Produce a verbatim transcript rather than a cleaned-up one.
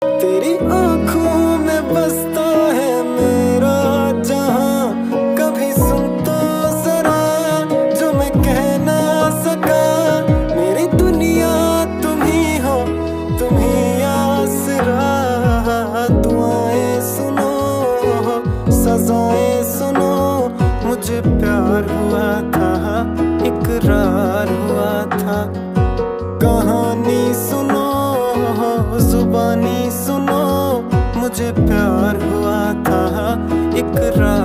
तेरी आंखों में बसता है मेरा जहां, कभी सुन तो जरा जो मैं कह ना सका। मेरी दुनिया तुम ही हो, तुम ही आसरा। दुआएं सुनो, सजाएं सुनो, मुझे प्यार हुआ था, इकरार हुआ था। कहानी सुनो, जुबानी सुनो, मुझे प्यार हुआ था, इकरार